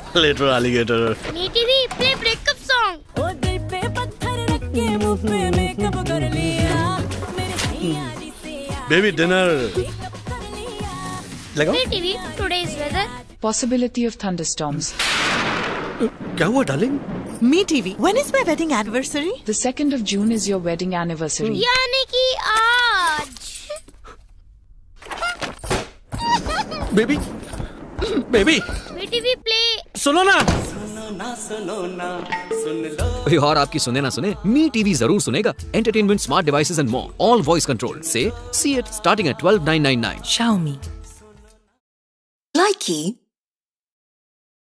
Later, alligator. Me TV play breakup song. ओ दिल पे पत्थर रख के मुंह पे मेकअप कर लिया मेरे भैया जी से Baby, dinner. मेकअप कर लिया लगाओ। Me TV today's weather. Possibility of thunderstorms. क्या हुआ darling? Me TV. When is my wedding anniversary? The 2nd of June is your wedding anniversary. यानी कि आज. Baby baby Me TV play. सुनो ना। कोई और आपकी सुने ना सुने, मी टीवी जरूर सुनेगा। Entertainment, smart devices and more, all voice control. से see it starting at 12,999। Xiaomi. Likey